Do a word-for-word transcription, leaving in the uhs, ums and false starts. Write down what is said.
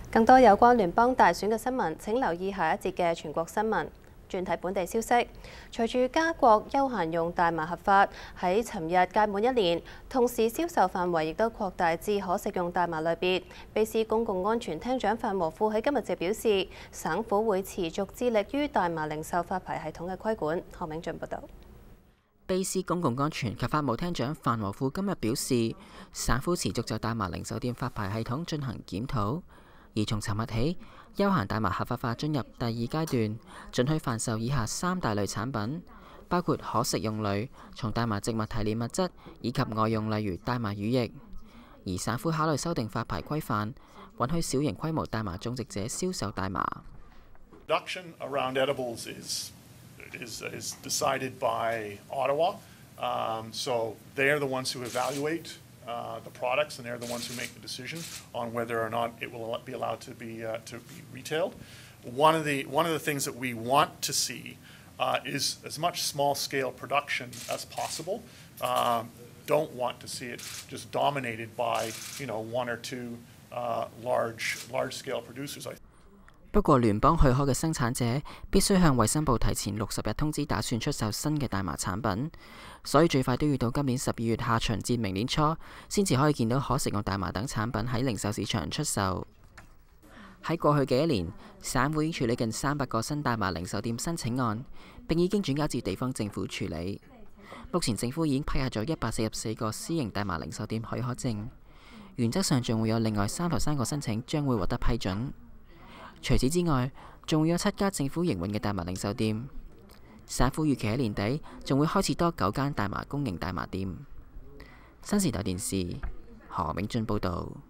更多有關聯邦大選嘅新聞，請留意下一節嘅全國新聞。轉睇本地消息，隨住加國休閒用大麻合法喺尋日屆滿一年，同時銷售範圍亦都擴大至可食用大麻類別。卑斯公共安全廳長范和富喺今日就表示，省府會持續致力於大麻零售發牌系統嘅規管。何明俊報導。 卑斯公共安全及法務廳長范和富今日表示，省府持續就大麻零售店發牌系統進行檢討，而從尋日起，休閒大麻合法化進入第二階段，准許販售以下三大類產品，包括可食用類、從大麻植物提煉物質以及外用例如大麻乳液。而省府考慮修訂發牌規範，允許小型規模大麻種植者銷售大麻。 Is, is decided by Ottawa, um, so they are the ones who evaluate uh, the products, and they're the ones who make the decision on whether or not it will be allowed to be uh, to be retailed. One of the one of the things that we want to see uh, is as much small-scale production as possible. Um, don't want to see it just dominated by you know one or two uh, large large-scale producers. 不過，聯邦許可嘅生產者必須向衛生部提前六十日通知打算出售新嘅大麻產品，所以最快都要到今年十二月下旬至明年初，先至可以見到可食用大麻等產品喺零售市場出售。喺過去嘅一年，省會已處理近三百個新大麻零售店申請案，並已經轉交至地方政府處理。目前政府已經批下咗一百四十四個私營大麻零售店許可證，原則上仲會有另外三十三個申請將會獲得批准。除此之外，仲會有七家政府營運嘅大麻零售店。省府預期喺年底仲會開設多九間大麻公營大麻店。新時代電視何永俊報導。